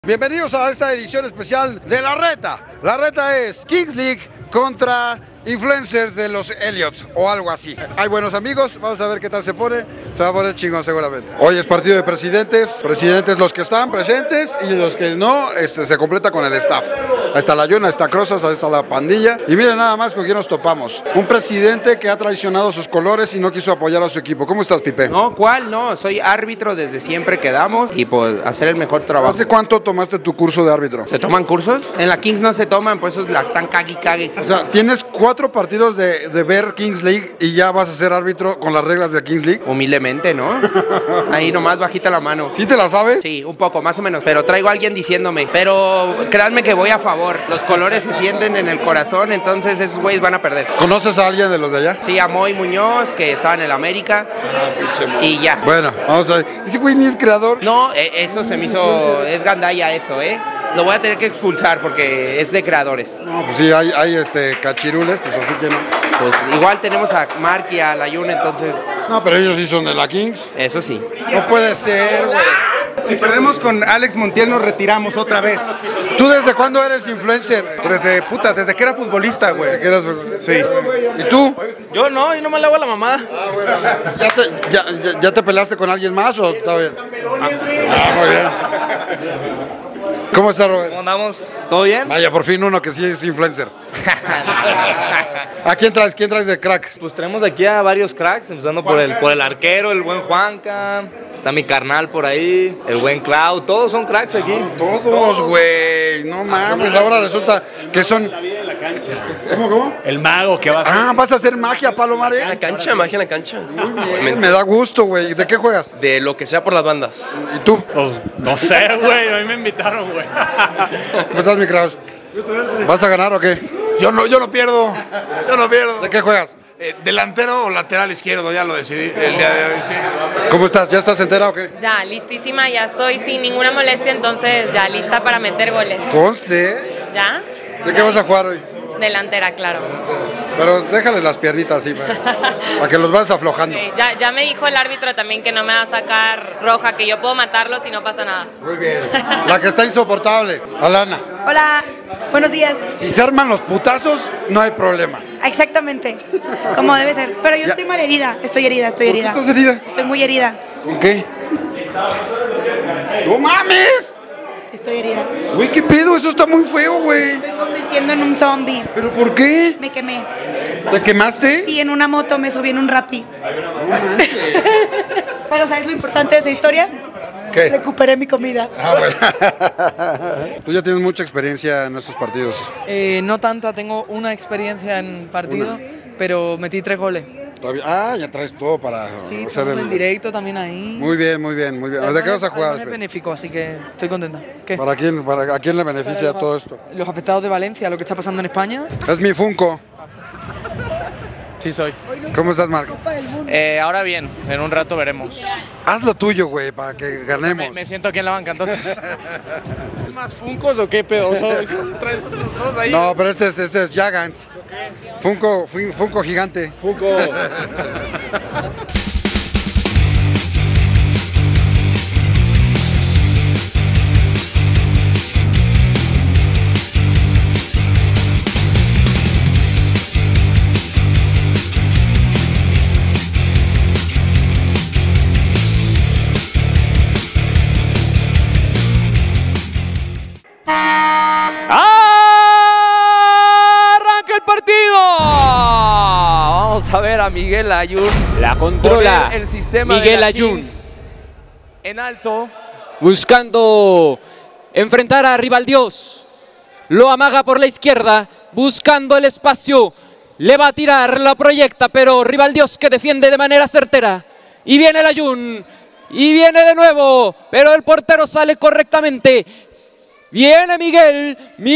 Bienvenidos a esta edición especial de La Reta. La Reta es Kings League contra influencers de los Elliots o algo así. Hay buenos amigos, vamos a ver qué tal se pone. Se va a poner chingón seguramente. Hoy es partido de presidentes. Presidentes los que están presentes y los que no, se completa con el staff. Ahí está la Yuna, ahí está Crozas, ahí está la pandilla. Y miren nada más con quién nos topamos. Un presidente que ha traicionado sus colores y no quiso apoyar a su equipo. ¿Cómo estás, Pipe? No, ¿cuál? No, soy árbitro desde siempre que damos y pues hacer el mejor trabajo. ¿Hace cuánto tomaste tu curso de árbitro? ¿Se toman cursos? En la Kings no se toman, por eso la están cague. O sea, tienes 4 partidos de ver Kings League y ya vas a ser árbitro con las reglas de Kings League. Humildemente, ¿no? Ahí nomás bajita la mano. ¿Sí te la sabes? Sí, un poco, más o menos, pero traigo a alguien diciéndome. Pero créanme que voy a favor. Los colores se sienten en el corazón, entonces esos güeyes van a perder. ¿Conoces a alguien de los de allá? Sí, a Moy Muñoz, que estaba en el América. Y ya. Bueno, vamos a ver. ¿Ese güey ni es creador? No, eso se me hizo... Es gandalla eso, Lo voy a tener que expulsar porque es de creadores. No, pues sí, hay cachirules, pues así que no. Pues igual tenemos a Mark y a la Yuna, entonces... No, pero ellos sí son de la Kings. Eso sí. No puede ser, güey. Si perdemos con Alex Montiel nos retiramos otra vez. ¿Tú desde cuándo eres influencer? Desde que era futbolista, güey. Sí. ¿Y tú? Yo nomás le hago a la mamá. Ah, bueno. ¿Ya te peleaste con alguien más o está bien? Muy bien. ¿Cómo estás, Robert? ¿Cómo andamos? ¿Todo bien? Vaya, por fin uno que sí es influencer. ¿A quién traes? ¿Quién traes de crack? Pues tenemos aquí a varios cracks, empezando por el arquero, el buen Juanca, está mi carnal por ahí, el buen Clau, todos son cracks aquí. Todos, güey. No mames, ahora resulta que son... ¿Cómo? El mago que va. Ah, ¿vas a hacer magia, Palomar? En la cancha, magia en la cancha. Muy bien, me da gusto, güey. ¿De qué juegas? De lo que sea por las bandas. ¿Y tú? Pues no sé, güey. A mí me invitaron, güey. ¿Cómo estás, mi Kraus? ¿Vas a ganar o qué? Yo no pierdo. ¿De qué juegas? Delantero o lateral izquierdo, ya lo decidí el día de hoy, sí. ¿Cómo estás? ¿Ya estás entera o qué? Ya, listísima, ya estoy sin ninguna molestia, entonces ya lista para meter goles. Conste. ¿Ya? ¿De qué vas a jugar hoy? Delantera, claro. Pero déjale las piernitas así, para que los vas aflojando. Sí, ya me dijo el árbitro también que no me va a sacar roja, que yo puedo matarlos y no pasa nada. Muy bien. La que está insoportable, Alana. Hola, buenos días. Si se arman los putazos, no hay problema. Exactamente, como debe ser. Pero yo estoy mal herida, estoy herida. ¿Por qué estás herida? Estoy muy herida. ¿Con qué? ¡No mames! Estoy herida. Güey, ¿qué pedo? Eso está muy feo, güey. Estoy convirtiendo en un zombie. ¿Pero por qué? Me quemé. ¿Te quemaste? Sí, en una moto me subí en un Rappi. No manches. Pero ¿sabes lo importante de esa historia? ¿Qué? Recuperé mi comida. Ah, bueno. Tú ya tienes mucha experiencia en estos partidos. No tanta, tengo una experiencia en partido, pero metí 3 goles. Ah, ya traes todo para Sí, hacer en directo también ahí. Muy bien. ¿De qué vas a jugar? Es benéfico, así que estoy contenta. ¿Qué? ¿A quién le beneficia todo esto? Los afectados de Valencia, lo que está pasando en España. Es mi Funko. Sí soy. ¿Cómo estás, Marco? Ahora bien, en un rato veremos. Haz lo tuyo, güey, para que ganemos. Me siento aquí en la banca, entonces. ¿Es más Funkos o qué pedo? ¿Traes otros dos ahí? No, pero este es Gigant. Funko gigante. Funko. ¡Arranca el partido! Vamos a ver a Miguel Ayun. La controla el sistema Miguel de Ayun. En alto. Buscando enfrentar a Rivaldiós. Lo amaga por la izquierda, buscando el espacio. Le va a tirar, la proyecta, pero Rivaldiós que defiende de manera certera. Y viene el Ayun. Y viene de nuevo, pero el portero sale correctamente. Viene Miguel.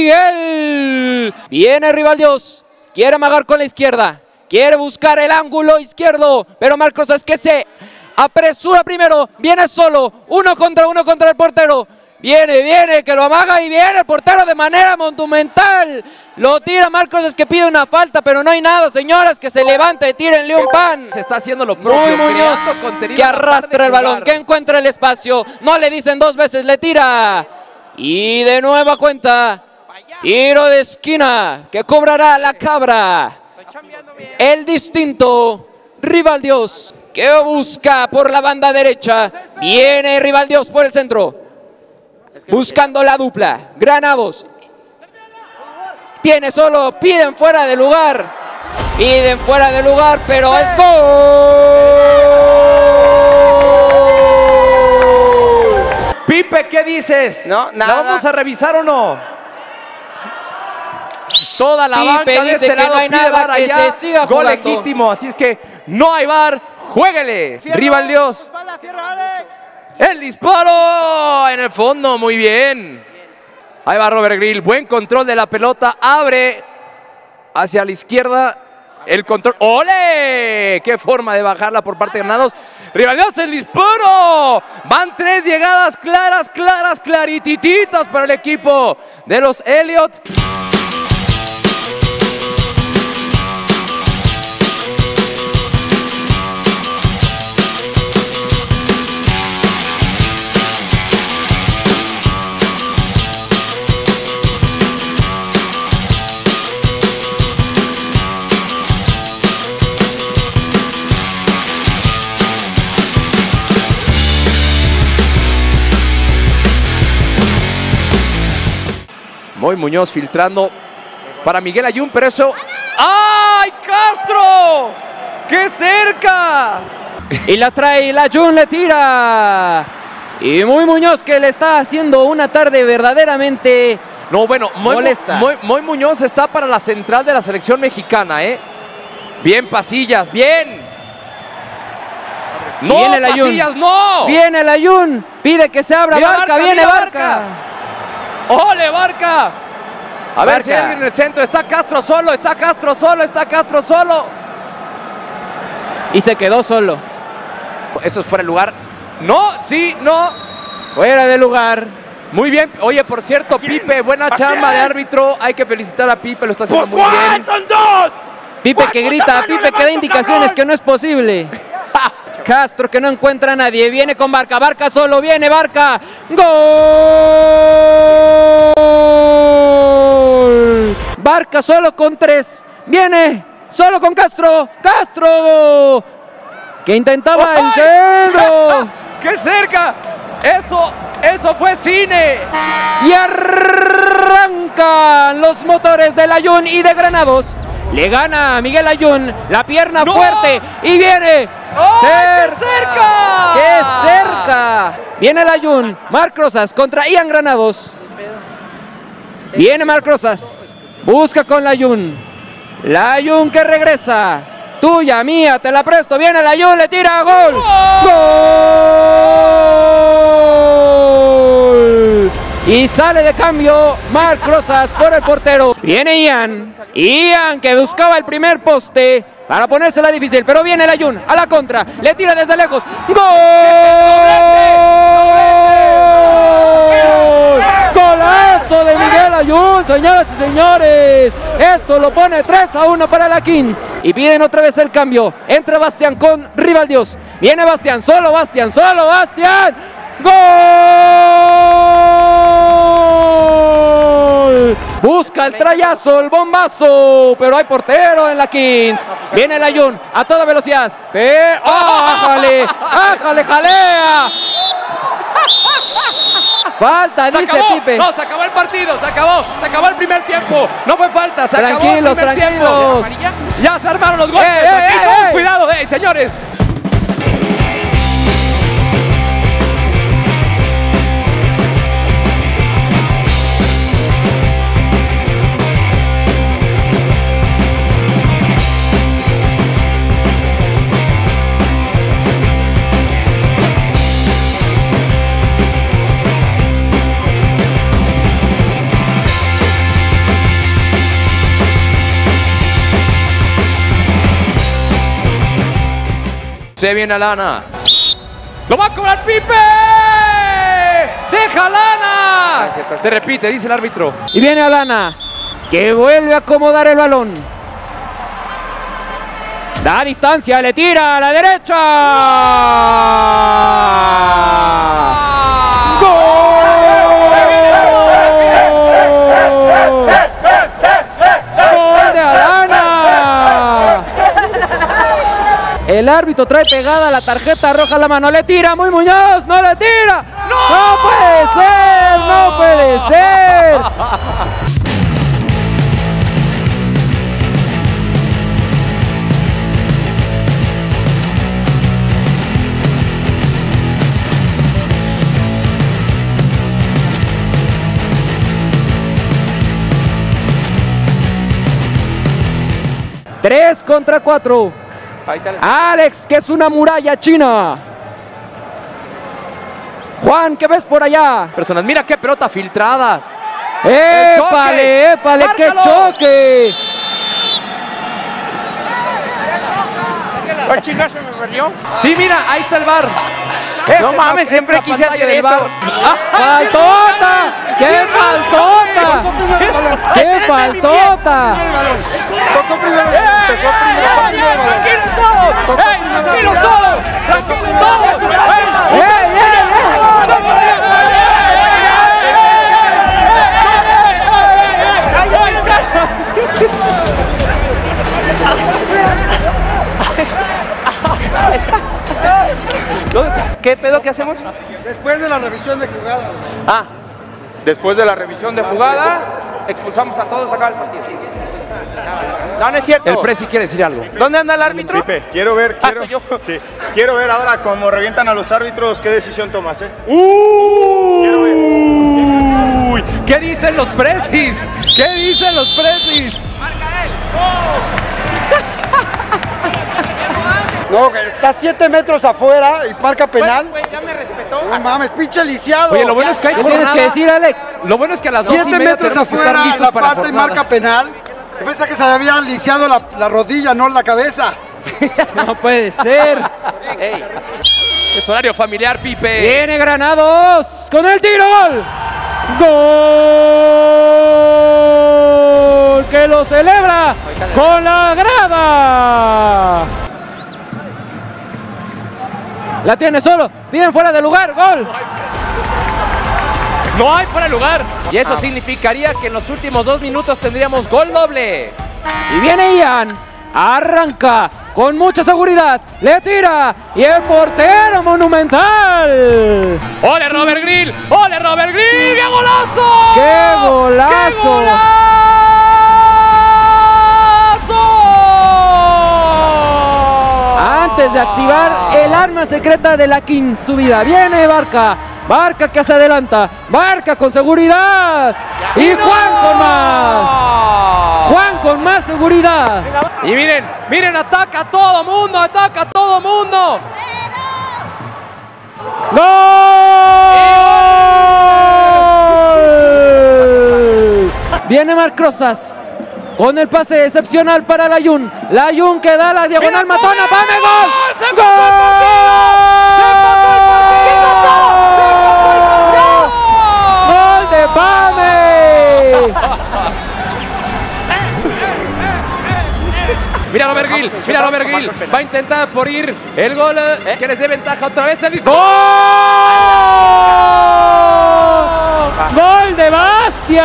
Viene Rivaldiós. Quiere amagar con la izquierda. Quiere buscar el ángulo izquierdo. Pero Marcos es que se apresura primero. Viene solo. Uno contra el portero. Viene, que lo amaga y viene el portero de manera monumental. Lo tira Marcos, es que pide una falta, pero no hay nada, señoras, que se levante, tírenle un pan. Se está haciendo lo propio. Muy Muñoz, que arrastra el balón, que encuentra el espacio. No le dicen 2 veces, le tira. Y de nueva cuenta, tiro de esquina que cobrará la cabra. El distinto Rivaldios que busca por la banda derecha. Viene Rivaldios por el centro. Buscando la dupla. Granados. Tiene solo, piden fuera de lugar. Piden fuera de lugar, pero es gol. Pipe, ¿qué dices? No, nada. ¿La vamos a revisar o no? Toda la Pipe banca de dice este que lado no hay pide nada, VAR que allá. se siga Gol jugando. legítimo, así es que no hay VAR. ¡Juéguele! Rivaldios. El disparo en el fondo, muy bien. Ahí va Robert Grill, buen control de la pelota, abre hacia la izquierda el control. ¡Ole! ¡Qué forma de bajarla por parte de Granados! Rivaldios, el disparo. Van 3 llegadas claras, claritititas para el equipo de los Elliot. Moy Muñoz filtrando para Miguel Ayun, pero eso... ¡Ay, Castro! ¡Qué cerca! Y la trae, la Jun le tira. Y Moy Muñoz que le está haciendo una tarde verdaderamente no, bueno, molesta. Moy Muñoz está para la central de la selección mexicana, ¿eh? Bien, Pasillas, bien. No, Viene el Pasillas, Ayun. no. Viene el Ayun. Pide que se abra Barca, viene Barca. ¡Ole, Barca! A ver Barca. si hay alguien en el centro. Está Castro solo, está Castro solo, está Castro solo. Y se quedó solo. Eso es fuera de lugar. No, sí, no. Fuera de lugar. Muy bien. Oye, por cierto, Pipe, buena chamba de árbitro. Hay que felicitar a Pipe, lo está haciendo muy bien. ¡Son dos! Pipe que grita, Pipe que da indicaciones que no es posible. Castro que no encuentra a nadie, viene con Barca, Barca solo, viene Barca, ¡gol! Barca solo con 3, viene solo con Castro, Castro que intentaba el centro. ¡Qué cerca! Eso fue cine. Y arrancan los motores del Ayun y de Granados. Le gana a Miguel Ayun, la pierna fuerte y viene cerca. ¡Qué cerca! ¡Qué cerca! Viene el Ayun, Marc Rosas contra Ian Granados. Viene Marc Rosas, busca con la Ayun. La Ayun que regresa, tuya, mía, te la presto. Viene el Ayun, le tira, gol. ¡Gol! Y sale de cambio Marc Rosas por el portero. Viene Ian. Ian que buscaba el primer poste para ponérsela difícil. Pero viene el Ayun a la contra. Le tira desde lejos. ¡Gol! ¡Golazo de Miguel Ayun, señoras y señores! Esto lo pone 3-1 para la Kings. Y piden otra vez el cambio entre Bastián con Rivaldios. Viene Bastián, solo Bastián, solo Bastián. ¡Gol! Busca el trayazo, el bombazo, pero hay portero en la Kings. Viene el Ayun a toda velocidad. Pero, ¡ájale! ¡Ájale, jalea! Falta, dice Pipe. No, se acabó el partido, se acabó el primer tiempo. No fue falta, se acabó el Tranquilos, primer tranquilos. tiempo. Ya se armaron los golpes. Cuidado, señores. Se viene Lana. ¡Lo va a cobrar Pipe! ¡Deja Lana! Se repite, dice el árbitro. Y viene Lana, que vuelve a acomodar el balón. Da distancia, le tira a la derecha. ¡Gol! El árbitro trae pegada la tarjeta roja a la mano. Le tira muy Muñoz. No le tira. No puede ser. No puede ser. Tres contra 4. Alex, que es una muralla china. Juan, ¿qué ves por allá? Personas, mira qué pelota filtrada. ¡Épale, épale! ¡Qué choque! ¿Cuál chica se me perdió? Sí, mira, ahí está el VAR. No mames, siempre quise hacer eso. ¡Faltota! ¡Qué faltota! ¡Qué faltota! Tocó primero. ¡Tranquilos todos! ¡Tranquilos todos! ¡Tranquilos todos! ¿Qué pedo? ¿Qué hacemos? Después de la revisión de jugada. Ah, después de la revisión de jugada, expulsamos a todos acá del partido. No, no es cierto. El Presi quiere decir algo. ¿Dónde anda el árbitro? Pipe, quiero ver, quiero ver ahora cómo revientan a los árbitros, qué decisión tomas, ¡Uy! ¿Qué dicen los Presis? ¿Qué dicen los Presis? No, está 7 metros afuera y marca penal. Güey, ya me respetó. No mames, pinche lisiado. Oye, lo bueno es que hay ¿Qué tienes que decir, Alex? Lo bueno es que a las 7 2:30 metros tenemos que estar afuera, listos la para falta y jornada. marca penal. Yo pensaba que se le había lisiado la rodilla, no la cabeza. No puede ser. Ey, es horario familiar, Pipe. Viene Granados con el tiro. ¡Gol! ¡Gol! Que lo celebra con la grada. La tiene solo. Bien fuera de lugar. ¡Gol! No hay fuera de lugar. Y eso significaría que en los últimos 2 minutos tendríamos gol doble. Y viene Ian. Arranca con mucha seguridad. Le tira. Y el portero Monumental. ¡Ole Robert Grill! ¡Ole Robert Grill! ¡Qué golazo! ¡Qué golazo! ¡Qué golazo! Antes de activar el arma secreta de la King, subida. Viene Barca. Barca que se adelanta. Barca con seguridad. Y Juan con más. Juan con más seguridad. Y miren, miren, ataca a todo mundo, ataca a todo mundo. ¡Gol! Viene Marc Rosas con el pase excepcional para Layún. Layún que da la diagonal matona. ¡Pame, gol! ¡Gol! ¡Gol de Pame! Mira Robert Grill, mira Robert Grill. Va a intentar por ir el gol que les dé ventaja otra vez el ¡Gol! ¡Gol de Bastian!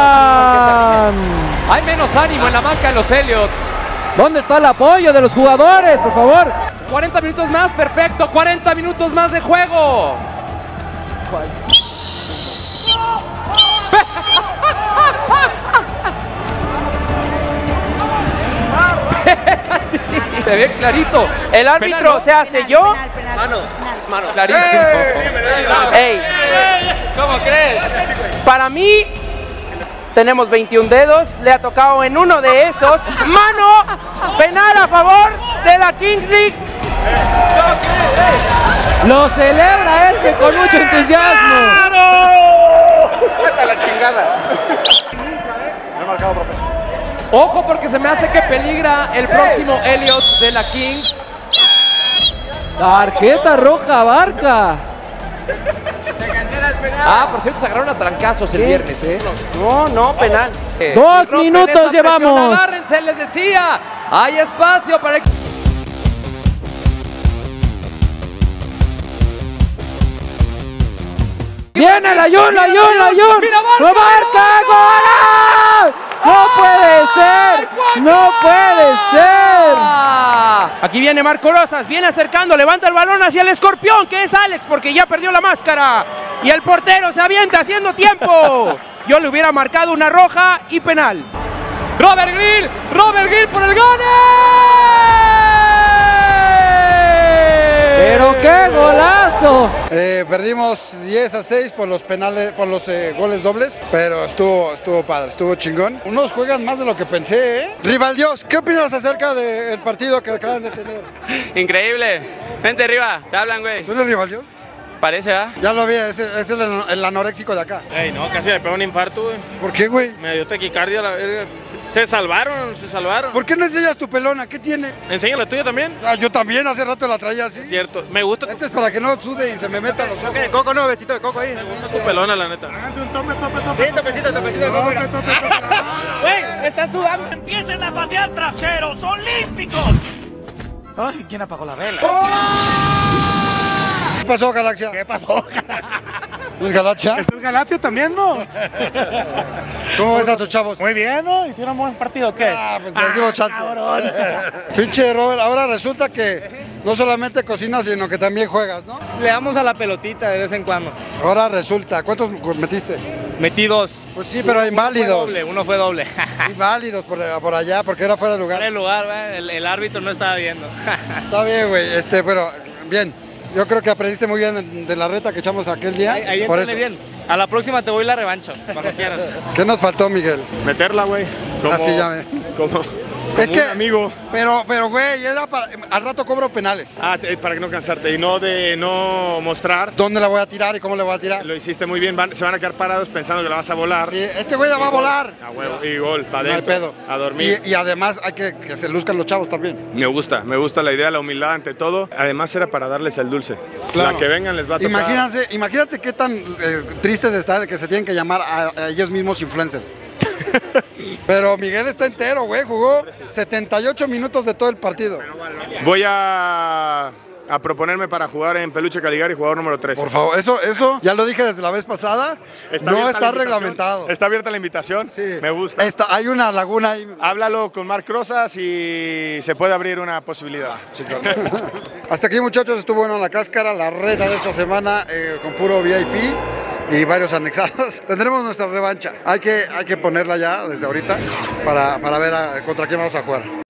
Hay menos ánimo en la banca de los Elliot. ¿Dónde está el apoyo de los jugadores, por favor? 40 minutos más, perfecto. 40 minutos más de juego. Se ve clarito. El árbitro, o sea, ¿selló? Mano, es mano. Clarísimo. Ey. ¿Cómo crees? Para mí, tenemos 21 dedos, le ha tocado en uno de esos. ¡Mano! Penal a favor de la Kings League. Lo celebra este con mucho entusiasmo. ¡Vete a la chingada! Ojo porque se me hace que peligra el próximo Elliot de la Kings. Tarjeta roja, Barca. Ah, por cierto, se agarraron a trancazos el viernes, ¿eh? No, penal. 2 minutos llevamos. Agárrense, les decía. Hay espacio para el... Viene Layún. Mira, ¡No marca! ¡Gol! ¡No puede ser! ¡No puede ser! Aquí viene Marco Rosas, viene acercando, levanta el balón hacia el escorpión, que es Alex, porque ya perdió la máscara. Y el portero se avienta haciendo tiempo. Yo le hubiera marcado una roja y penal. Robert Grill por el gol. Pero qué golazo. Perdimos 10-6 por los penales, por los goles dobles, pero estuvo padre, estuvo chingón. Unos juegan más de lo que pensé, ¿eh? Rival Dios, ¿qué opinas acerca del partido que acaban de tener? Increíble. Vente arriba, te hablan, güey. ¿Tú eres Rival Dios? Parece, ¿ah? Ya lo vi, es el anoréxico de acá. Ey, no, casi me pegó un infarto, güey. ¿Por qué, güey? Me dio taquicardia la verga. Se salvaron. ¿Por qué no enseñas tu pelona? ¿Qué tiene? ¿Enseña la tuya también? Ah, yo también, hace rato la traía así. Cierto, me gusta. Este es para que no sude y se me metan los ojos. Coco, no, besito de coco ahí. Me gusta tu pelona, la neta. Sí, topecito de coco. Güey, estás sudando. Empiecen a patear traseros olímpicos. Ay, ¿quién apagó la vela? ¿Qué pasó, Galaxia? ¿Qué pasó? ¿Es Galaxia? ¿Es Galaxia también, no? ¿Cómo ves a tus chavos? Muy bien, ¿no? ¿Hicieron buen partido qué? Ah, pues les digo chance. Pinche Robert, ahora resulta que no solamente cocinas, sino que también juegas, ¿no? Le damos a la pelotita de vez en cuando. Ahora resulta, ¿cuántos metiste? Metí 2. Pues sí, pero inválidos. Uno fue doble. Inválidos por allá, porque era fuera de lugar. Fuera de lugar, güey. El árbitro no estaba viendo. Está bien, güey. Pero bien. Yo creo que aprendiste muy bien de la reta que echamos aquel día. Ahí por eso. bien. A la próxima te voy la revancha, cuando quieras. ¿Qué nos faltó, Miguel? Meterla, güey. Así ya ve. Como es que, un amigo. Pero, güey, al rato cobro penales. Ah, para que no cansarte y no mostrar. ¿Dónde la voy a tirar y cómo le voy a tirar? Lo hiciste muy bien, se van a quedar parados pensando que la vas a volar. Sí, este güey la va a volar. A huevo, y gol, para No hay adentro. pedo. A dormir. Y además hay que se luzcan los chavos también. Me gusta la idea, la humildad ante todo. Además era para darles el dulce. Claro. La que vengan les va a tocar. Imagínate qué tan tristes están que se tienen que llamar a ellos mismos influencers. Pero Miguel está entero, güey, jugó 78 minutos de todo el partido. Voy a proponerme para jugar en Peluche Caligari, jugador número 13. Por favor, eso ya lo dije desde la vez pasada, no está reglamentado. ¿Está abierta la invitación? Sí. Me gusta. Hay una laguna ahí. Háblalo con Marc Rosas y se puede abrir una posibilidad. Hasta aquí, muchachos, estuvo bueno la cáscara, la reta de esta semana con puro VIP y varios anexados. Tendremos nuestra revancha. Hay que ponerla ya desde ahorita para ver contra quién vamos a jugar.